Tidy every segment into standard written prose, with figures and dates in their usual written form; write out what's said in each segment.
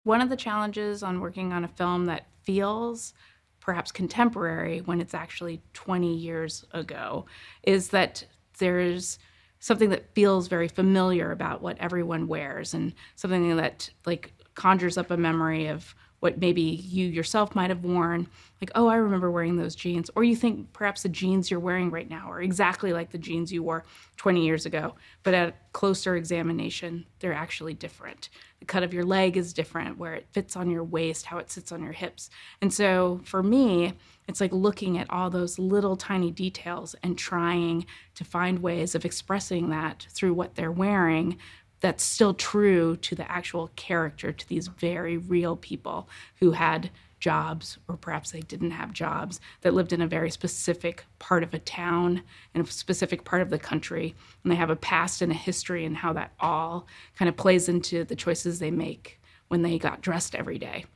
One of the challenges on working on a film that feels perhaps contemporary when it's actually 20 years ago is that there's something that feels very familiar about what everyone wears, and something that like conjures up a memory of what maybe you yourself might have worn. Like, oh, I remember wearing those jeans. Or you think perhaps the jeans you're wearing right now are exactly like the jeans you wore 20 years ago. But at closer examination, they're actually different. The cut of your leg is different, where it fits on your waist, how it sits on your hips. And so for me, it's like looking at all those little tiny details and trying to find ways of expressing that through what they're wearing that's still true to the actual character, to these very real people who had jobs, or perhaps they didn't have jobs, that lived in a very specific part of a town, in a specific part of the country, and they have a past and a history, and how that all kind of plays into the choices they make when they got dressed every day.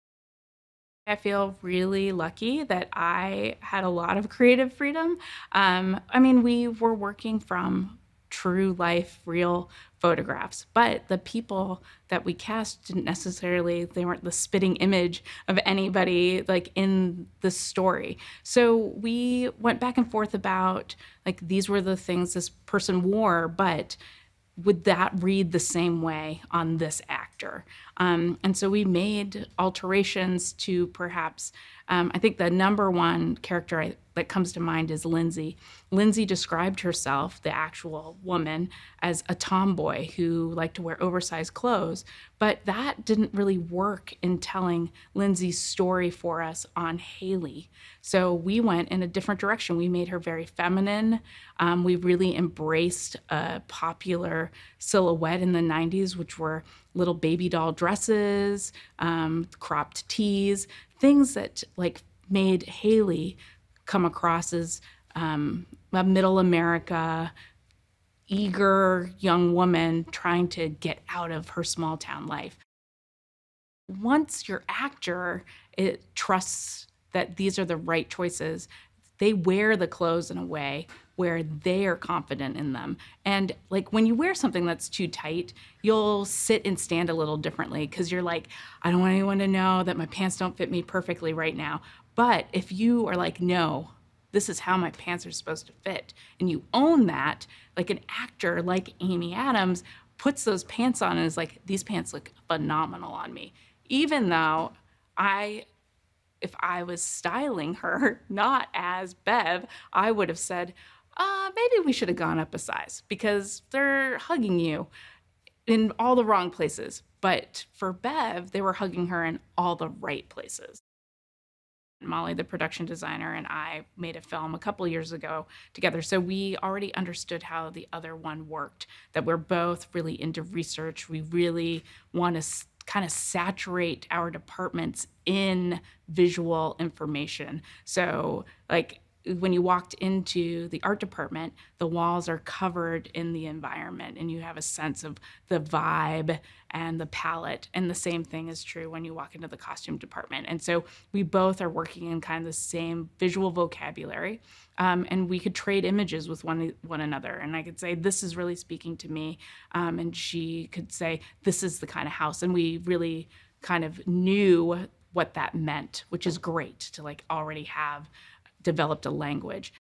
I feel really lucky that I had a lot of creative freedom. I mean, we were working from true life, real photographs, but the people that we cast didn't necessarily, they weren't the spitting image of anybody like in the story. So we went back and forth about like, these were the things this person wore, but would that read the same way on this actor? And so we made alterations to perhaps, I think the number one character that comes to mind is Lindsay. Lindsay described herself, the actual woman, as a tomboy who liked to wear oversized clothes, but that didn't really work in telling Lindsay's story for us on Haley. So we went in a different direction. We made her very feminine. We really embraced a popular silhouette in the 90s, which were little baby doll dresses, cropped tees, things that like made Haley come across as a middle America, eager young woman trying to get out of her small town life. Once your actor trusts that these are the right choices, they wear the clothes in a way where they are confident in them. And like when you wear something that's too tight, you'll sit and stand a little differently because you're like, I don't want anyone to know that my pants don't fit me perfectly right now. But if you are like, no, this is how my pants are supposed to fit, and you own that, like an actor like Amy Adams puts those pants on and is like, these pants look phenomenal on me. Even though if I was styling her, not as Bev, I would have said, maybe we should have gone up a size because they're hugging you in all the wrong places. But for Bev, they were hugging her in all the right places. Molly, the production designer, and I made a film a couple years ago together. So we already understood how the other one worked, that we're both really into research. We really want to kind of saturate our departments in visual information. So like when you walked into the art department, the walls are covered in the environment and you have a sense of the vibe and the palette. And the same thing is true when you walk into the costume department. And so we both are working in kind of the same visual vocabulary, and we could trade images with one another. And I could say, this is really speaking to me. And she could say, this is the kind of house. And we really kind of knew what that meant, which is great to like already have developed a language.